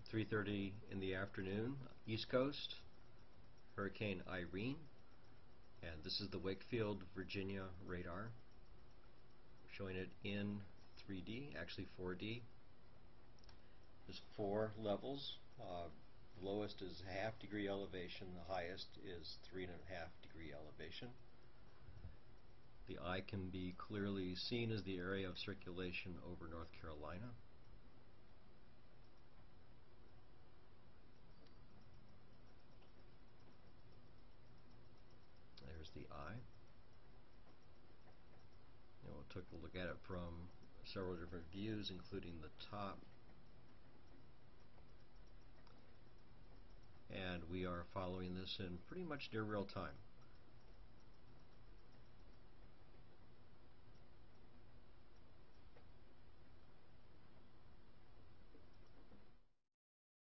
3:30 in the afternoon, East Coast, Hurricane Irene, and this is the Wakefield, Virginia radar, showing it in 3D, actually 4D. There's 4 levels. The lowest is 1/2 degree elevation, the highest is 3.5 degree elevation. The eye can be clearly seen as the area of circulation over North Carolina. There's the eye. And we'll take a look at it from several different views, including the top. And we are following this in pretty much near real time.